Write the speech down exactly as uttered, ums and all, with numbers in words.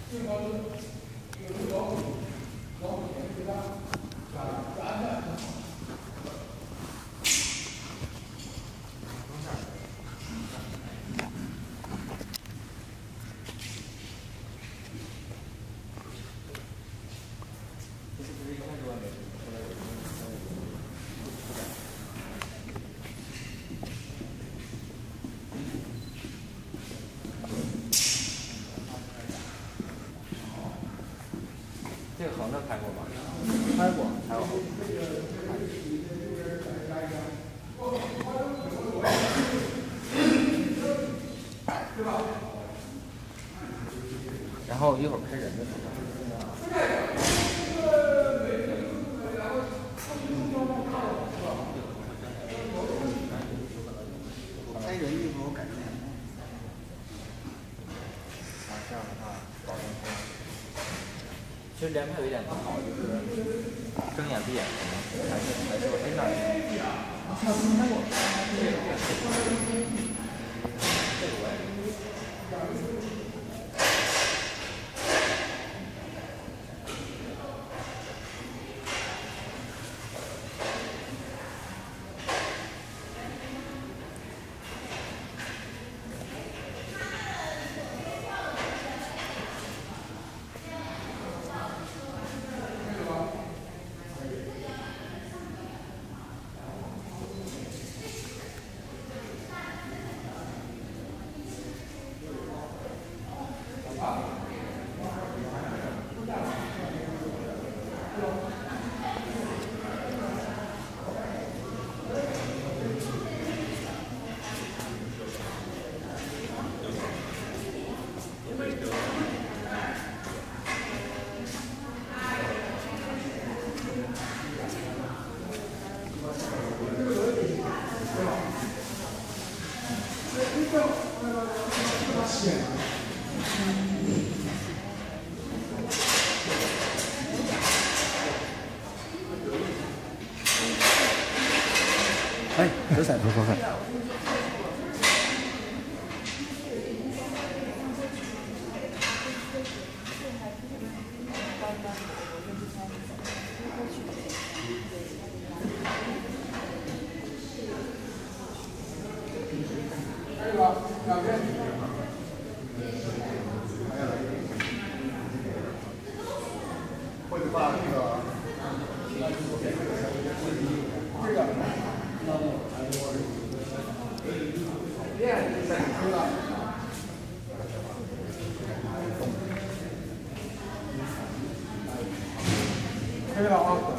这个横着拍过吗？ 拍过， 拍过。然后一会儿拍人的时候。 拍人一会儿我改成。 啊，这样的话，保证说。其实连拍有一点不好，就是睁眼闭眼可能还是还是哎那儿。 上次拍过。 这个我也。 哎，这才多过分。可以吧？两边。或者把那个这个。可以了啊。